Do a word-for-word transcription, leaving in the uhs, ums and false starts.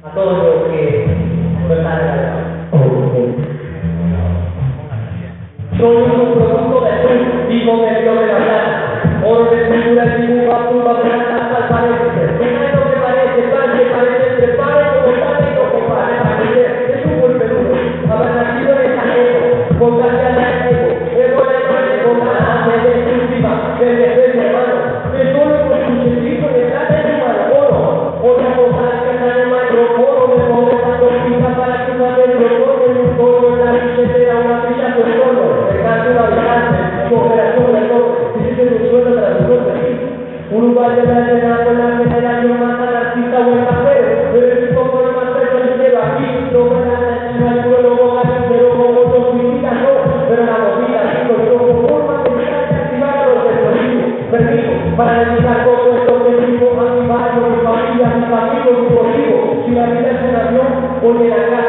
todo lo que verdad. Soy un producto de tu, hijo de Dios de la plata. Oro de cultura, dibuja, pulpa, plata, tal parece. Mira lo que parece, tal que parece, prepare como tal y como compare. Es un golpe duro, haber nacido en esta época, con gracia al ego, es por el mal, con ganas de destructiva, de defensa, hermano. Es solo por su sentido de plata y humano, oro. Otra cosa es que sale un micrófono de pobreza cortita para que una vez lo pone en un coro en la billetera, una brilla con solo. Una habitante, cooperación de todo, dice que un suelo traductor de Uruguay de la llegada con la generación más anarquista o el café, pero el tipo con el más cerca y lleva aquí, no me da no hay pueblo con pero con otros suicidas no, pero la movida, chicos, yo como forma de activar a los explosivos, permiso, para dedicar todo esto que digo a mi barrio, mi familia, mis amigos, mi motivo, si la vida es un avión, porque la